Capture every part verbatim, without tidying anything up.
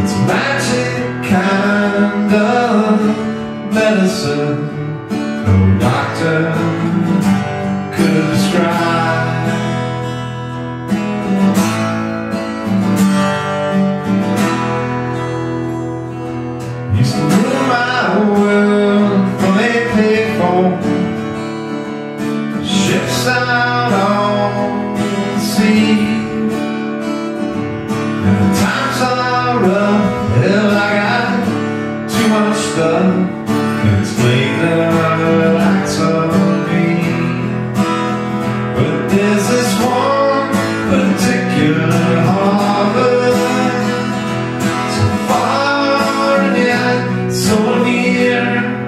It's a magic kind of medicine no doctor could describe. Used to rule my world from a payphone, ships out on the sea. And the times are rough, hell, I got too much stuff, can't explain the lights of me. But there's this one particular harbor, so far and yet so near.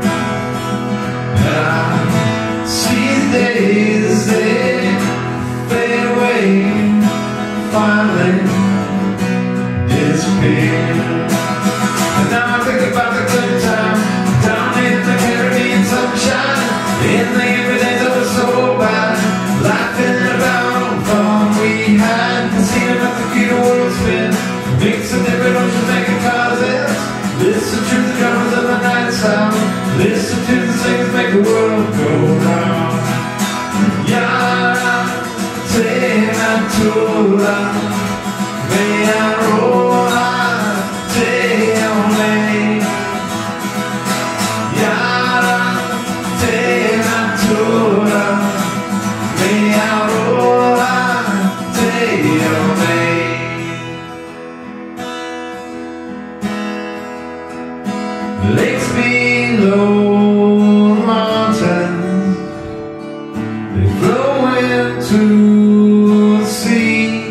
And I see the days they fade away, finally disappear. And now I think about the good time down in the Caribbean sunshine, in the everydays that were so bad, laughing about fun we had, seeing about the key to world spin, mixing different oceans, making causes. Listen to the drummers of the night sound, listen to the singers make the world go round. Yara, te natura, me arroja, te ole. Yara, te natura, me arroja, te ole. Lakes below the mountains, they flow into the sea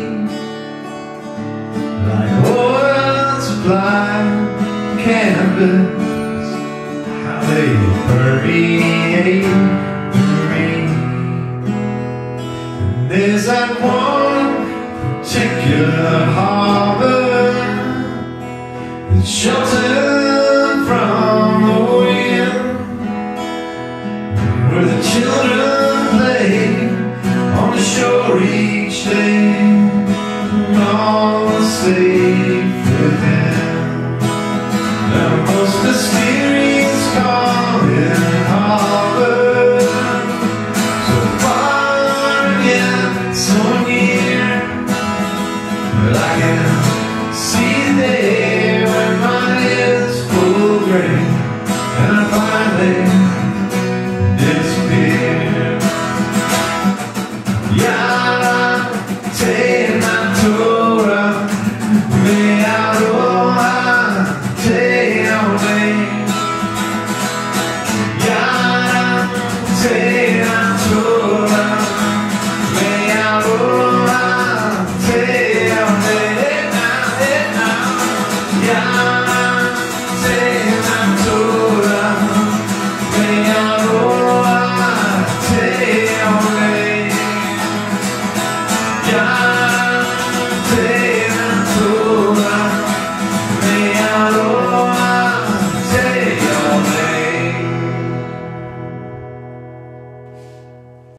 like oil supply canvas, how they permeate the rain. And there's that one particular harbor that's sheltered from the wind, where the children play on the shore each day, and all is safe within. The most mysterious calling harbor, so far and yet so near, but I can see there when mine is full of grain, and I finally disappear. Yara, te natura, me arroja, te ole. Yara, te natura, me arroja, te ole. Yara, te natura, me arroja, te ole. Yara,